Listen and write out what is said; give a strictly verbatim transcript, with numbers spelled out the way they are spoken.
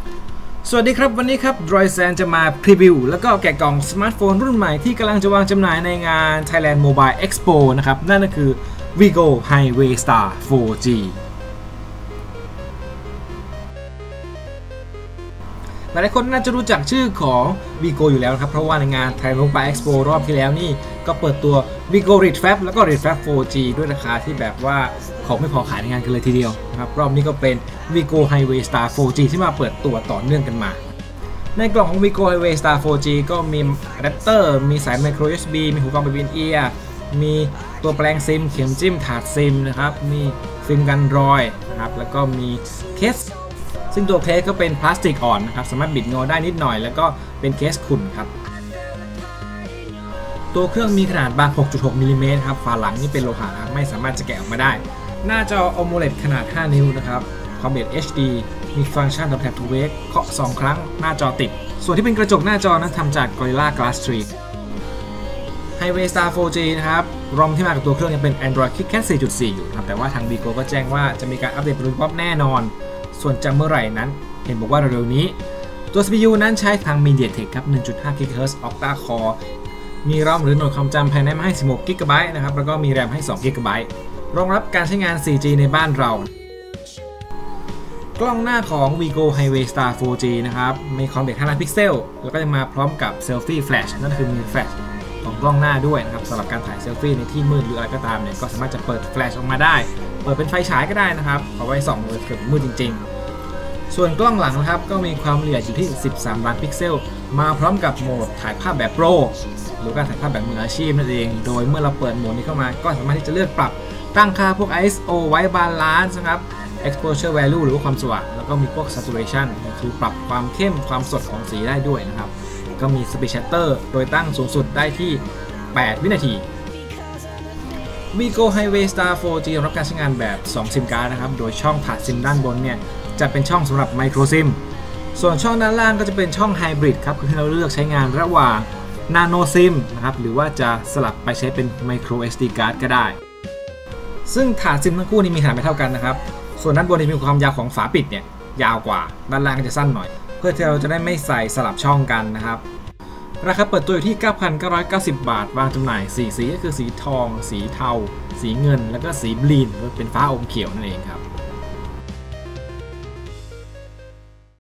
สวัสดีครับวันนี้ครับ Droidzen จะมาพรีวิวแล้วก็แกะกล่องสมาร์ทโฟนรุ่นใหม่ที่กำลังจะวางจำหน่ายในงาน Thailand Mobile Expo นะครับนั่นก็คือ Vigo Highway Star โฟร์ จี หลายคนน่าจะรู้จักชื่อของ Vigo อยู่แล้วครับเพราะว่าในงาน Thailand Mobile Expo รอบที่แล้วนี่ก็เปิดตัว Vigo Refab แล้วก็ Refab โฟร์ จี ด้วยราคาที่แบบว่าของไม่พอขายในงานกันเลยทีเดียวนะครับรอบนี้ก็เป็น Vigo Highway Star โฟร์ จี ที่มาเปิดตัวต่อเนื่องกันมาในกล่องของ Vigo Highway Star โฟร์ จี ก็มีอะแดปเตอร์มีสาย Micro ยู เอส บี มีหูฟังแบบ In-ear มีตัวแปลงซิมเข็มจิ้มถาดซิมนะครับมีฟิล์มกันรอยนะครับแล้วก็มีเคสซึ่งตัวเคสก็เป็นพลาสติกอ่อนนะครับสามารถบิดงอได้นิดหน่อยแล้วก็เป็นเคสขุ่นครับตัวเครื่องมีขนาดบาง หกจุดหก มิลลิเมตรครับฝาหลังนี่เป็นโลหะไม่สามารถจะแกะออกมาได้หน้าจอ AMOLED ขนาด ห้า นิ้วนะครับความละเอียด เอช ดี มีฟังก์ชันดับแท็บทูเวกเคาะสองครั้งหน้าจอติดส่วนที่เป็นกระจกหน้าจอนั้นทำจาก Gorilla Glass ทรี Highway Star โฟร์ จี นะครับรอมที่มากับตัวเครื่องยังเป็น Android KitKat สี่จุดสี่ อยู่ครับแต่ว่าทาง Vigo ก็แจ้งว่าจะมีการอัปเดตโปรโตไทป์แน่นอนส่วนจะเมื่อไหร่นั้นเห็นบอกว่าเร็วๆนี้ตัว ซี พี ยู นั้นใช้ทาง MediaTek ครับ หนึ่งจุดห้า กิกะเฮิรตซ์ Octa Core มีรอมหรือหน่วยความจำภายในมาให้ สิบหก กิกะไบต์ นะครับแล้วก็มีแรมให้ สอง กิกะไบต์ รองรับการใช้งาน โฟร์ จี ในบ้านเรากล้องหน้าของ Vigo Highway Star โฟร์ จี นะครับมีความละเอียดห้าล้านพิกเซลแล้วก็จะมาพร้อมกับ Selfie Flash นั่นคือมีแฟลชของกล้องหน้าด้วยนะครับสำหรับการถ่ายเซลฟี่ในที่มืดหรืออะไรก็ตามเนี่ยก็สามารถจะเปิดแฟลชออกมาได้เปิดเป็นไฟฉายก็ได้นะครับเอาไว้ส่องเลยเกิดมืดจริงๆส่วนกล้องหลังนะครับก็มีความละเอียดอยู่ที่ สิบสาม ล้านพิกเซลมาพร้อมกับโหมดถ่ายภาพแบบโปรหรือการถ่ายภาพแบบมืออาชีพนั่นเองโดยเมื่อเราเปิดโหมดนี้เข้ามาก็สามารถที่จะเลือกปรับตั้งค่าพวก ไอ เอส โอ White Balance นะครับ exposure value หรือว่าความสว่างแล้วก็มีพวก saturation คือปรับความเข้มความสดของสีได้ด้วยนะครับก็มี speed shutter โดยตั้งสูงสุดได้ที่ แปด วินาที Vigo Highway Star โฟร์ จี รับการใช้งานแบบ สอง ซิมการ์ดนะครับโดยช่องถาดซิมด้านบนเนี่ยจะเป็นช่องสำหรับ Micro SIM ส่วนช่องด้านล่างก็จะเป็นช่อง Hybrid ครับคือเราเลือกใช้งานระหว่าง Nano SIM นะครับหรือว่าจะสลับไปใช้เป็น Micro เอส ดี Card ก็ได้ซึ่งถาดซิมทั้งคู่นี้มีขนาดไม่เท่ากันนะครับส่วนด้านบนจะมีความยาวของฝาปิดเนี่ยยาวกว่าด้านล่างก็จะสั้นหน่อยเพื่อที่เราจะได้ไม่ใส่สลับช่องกันนะครับราคาเปิดตัวอยู่ที่ เก้าพันเก้าร้อยเก้าสิบ บาทวางจำหน่ายสี่สีก็คือสีทองสีเทาสีเงินแล้วก็สีบลีนเป็นฟ้าอมเขียวนั่นเองครับ